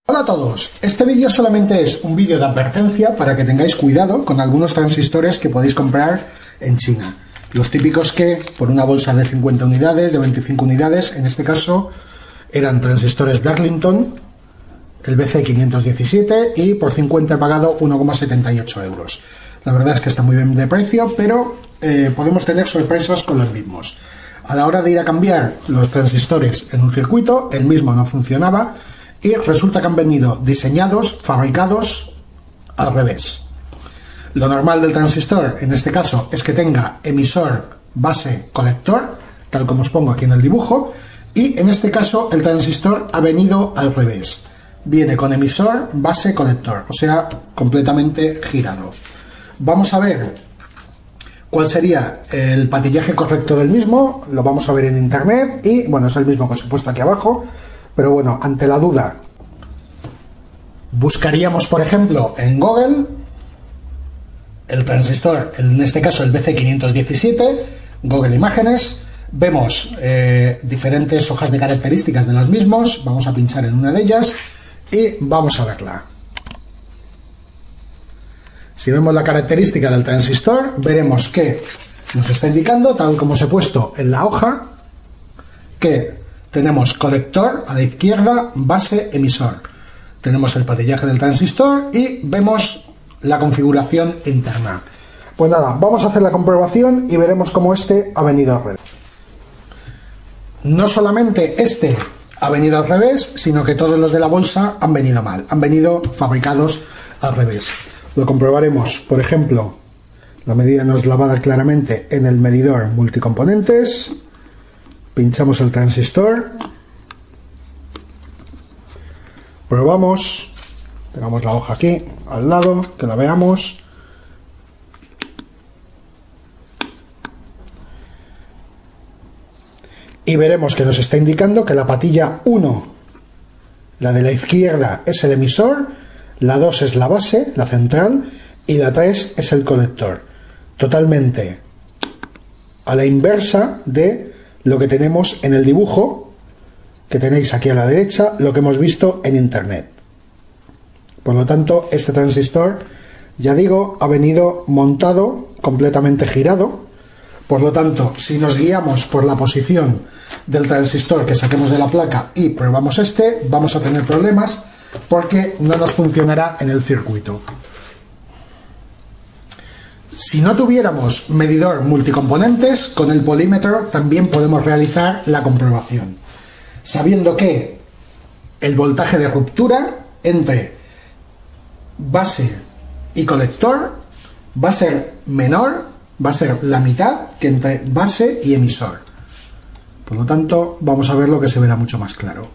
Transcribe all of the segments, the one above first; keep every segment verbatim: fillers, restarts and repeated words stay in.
Hola a todos, este vídeo solamente es un vídeo de advertencia para que tengáis cuidado con algunos transistores que podéis comprar en China. Los típicos que por una bolsa de cincuenta unidades, de veinticinco unidades, en este caso eran transistores Darlington, el B C quinientos diecisiete, y por cincuenta he pagado uno coma setenta y ocho euros. La verdad es que está muy bien de precio, pero eh, podemos tener sorpresas con los mismos. A la hora de ir a cambiar los transistores en un circuito, el mismo no funcionaba y resulta que han venido diseñados, fabricados al revés. Lo normal del transistor, en este caso, es que tenga emisor, base, colector, tal como os pongo aquí en el dibujo, y en este caso el transistor ha venido al revés. Viene con emisor, base, colector, o sea, completamente girado. Vamos a ver cuál sería el patillaje correcto del mismo, lo vamos a ver en internet y bueno, es el mismo que os he puesto aquí abajo, pero bueno, ante la duda buscaríamos por ejemplo en Google el transistor, en este caso el B C quinientos diecisiete, Google Imágenes, vemos eh, diferentes hojas de características de los mismos, vamos a pinchar en una de ellas y vamos a verla. Si vemos la característica del transistor, veremos que nos está indicando, tal como os he puesto en la hoja, que tenemos colector a la izquierda, base, emisor. Tenemos el patillaje del transistor y vemos la configuración interna. Pues nada, vamos a hacer la comprobación y veremos cómo este ha venido al revés. No solamente este ha venido al revés, sino que todos los de la bolsa han venido mal, han venido fabricados al revés. Lo comprobaremos, por ejemplo, la medida nos la va a dar claramente en el medidor multicomponentes. Pinchamos el transistor, probamos, pegamos la hoja aquí al lado, que la veamos. Y veremos que nos está indicando que la patilla uno, la de la izquierda, es el emisor, la dos es la base, la central, y la tres es el colector. Totalmente a la inversa de lo que tenemos en el dibujo, que tenéis aquí a la derecha, lo que hemos visto en internet. Por lo tanto, este transistor, ya digo, ha venido montado completamente girado. Por lo tanto, si nos guiamos por la posición del transistor que saquemos de la placa y probamos este, vamos a tener problemas porque no nos funcionará en el circuito. Si no tuviéramos medidor multicomponentes, con el polímetro también podemos realizar la comprobación, sabiendo que el voltaje de ruptura entre base y colector va a ser menor, va a ser la mitad que entre base y emisor. Por lo tanto, vamos a ver lo que se verá mucho más claro.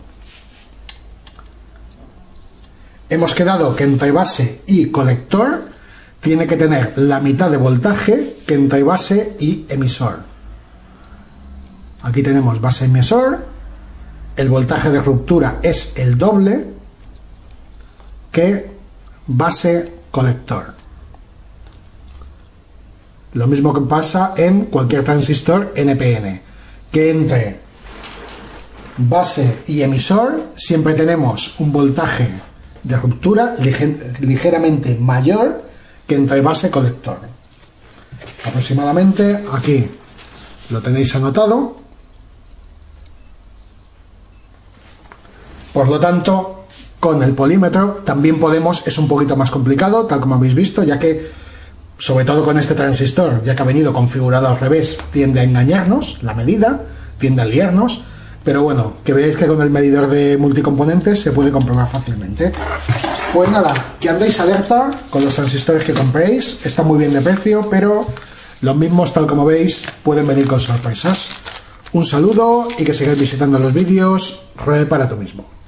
Hemos quedado que entre base y colector tiene que tener la mitad de voltaje que entre base y emisor. Aquí tenemos base y emisor, el voltaje de ruptura es el doble que base colector. Lo mismo que pasa en cualquier transistor N P N, que entre base y emisor siempre tenemos un voltaje de ruptura ligeramente mayor que entre base y colector. Aproximadamente aquí lo tenéis anotado. Por lo tanto, con el polímetro también podemos, es un poquito más complicado, tal como habéis visto, ya que sobre todo con este transistor, ya que ha venido configurado al revés, tiende a engañarnos la medida, tiende a liarnos. Pero bueno, que veáis que con el medidor de multicomponentes se puede comprobar fácilmente. Pues nada, que andéis alerta con los transistores que compréis, está muy bien de precio, pero los mismos, tal como veis, pueden venir con sorpresas. Un saludo y que sigáis visitando los vídeos. Repara tú mismo.